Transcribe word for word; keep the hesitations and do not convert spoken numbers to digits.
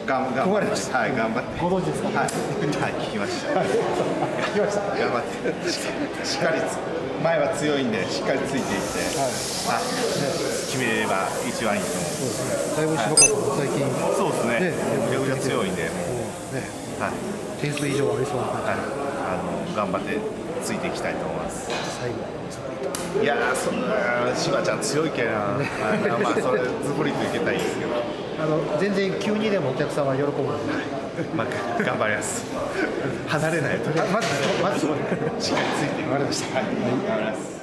頑張組まれました。 はい、頑張って。 ご存知ですか。 はい、はい、聞きました。 はい、聞きました。 頑張って、しっかり前は強いんで、しっかりついていって、はい、決めれば一番いいと思う。 だいぶ柴川さんも最近、 そうですね。めちゃくちゃ強いんで、もうね、はい、 点数以上ありそうな感じ。 あの頑張ってついていきたいと思います。 最後。 いやー、そんなしばちゃん強いけな、まあそれズボリといけたいですけど、 あの全然急にでもお客様は喜ぶので、 まあ頑張ります。離れないと。 まずまずしっかりついて。 わかりました。 はい、頑張ります。